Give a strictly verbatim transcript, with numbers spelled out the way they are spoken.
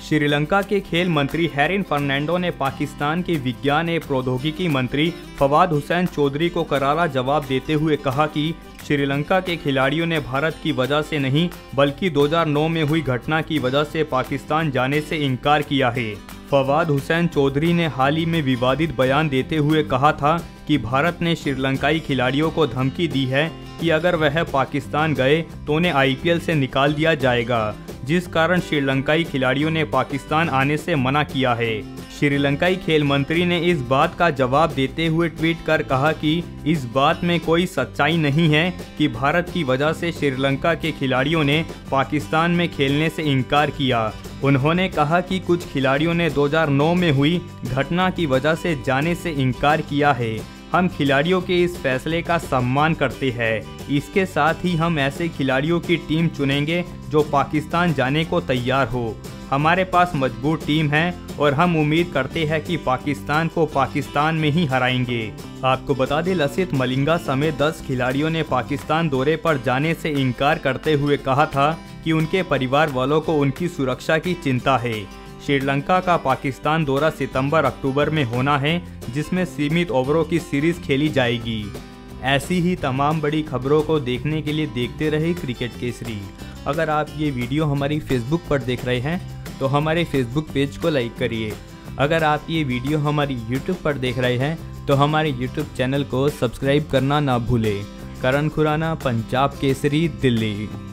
श्रीलंका के खेल मंत्री हेरिन फर्नांडो ने पाकिस्तान के विज्ञान एवं प्रौद्योगिकी मंत्री फवाद हुसैन चौधरी को करारा जवाब देते हुए कहा कि श्रीलंका के खिलाड़ियों ने भारत की वजह से नहीं बल्कि दो हज़ार नौ में हुई घटना की वजह से पाकिस्तान जाने से इनकार किया है। फवाद हुसैन चौधरी ने हाल ही में विवादित बयान देते हुए कहा था कि भारत ने श्रीलंकाई खिलाड़ियों को धमकी दी है कि अगर वह पाकिस्तान गए तो उन्हें आई पी एल से निकाल दिया जाएगा, जिस कारण श्रीलंकाई खिलाड़ियों ने पाकिस्तान आने से मना किया है। श्रीलंकाई खेल मंत्री ने इस बात का जवाब देते हुए ट्वीट कर कहा कि इस बात में कोई सच्चाई नहीं है कि भारत की वजह से श्रीलंका के खिलाड़ियों ने पाकिस्तान में खेलने से इनकार किया। उन्होंने कहा कि कुछ खिलाड़ियों ने दो हज़ार नौ में हुई घटना की वजह से जाने से इनकार किया है। हम खिलाड़ियों के इस फैसले का सम्मान करते हैं। इसके साथ ही हम ऐसे खिलाड़ियों की टीम चुनेंगे जो पाकिस्तान जाने को तैयार हो। हमारे पास मजबूत टीम है और हम उम्मीद करते हैं कि पाकिस्तान को पाकिस्तान में ही हराएंगे। आपको बता दें, लसित मलिंगा समेत दस खिलाड़ियों ने पाकिस्तान दौरे पर जाने से इनकार करते हुए कहा था कि उनके परिवार वालों को उनकी सुरक्षा की चिंता है। श्रीलंका का पाकिस्तान दौरा सितंबर अक्टूबर में होना है, जिसमें सीमित ओवरों की सीरीज खेली जाएगी। ऐसी ही तमाम बड़ी खबरों को देखने के लिए देखते रहे क्रिकेट केसरी। अगर आप ये वीडियो हमारी फेसबुक पर देख रहे हैं तो हमारे फेसबुक पेज को लाइक करिए। अगर आप ये वीडियो हमारी यूट्यूब पर देख रहे हैं तो हमारे यूट्यूब चैनल को सब्सक्राइब करना ना भूलें। करण खुराना, पंजाब केसरी, दिल्ली।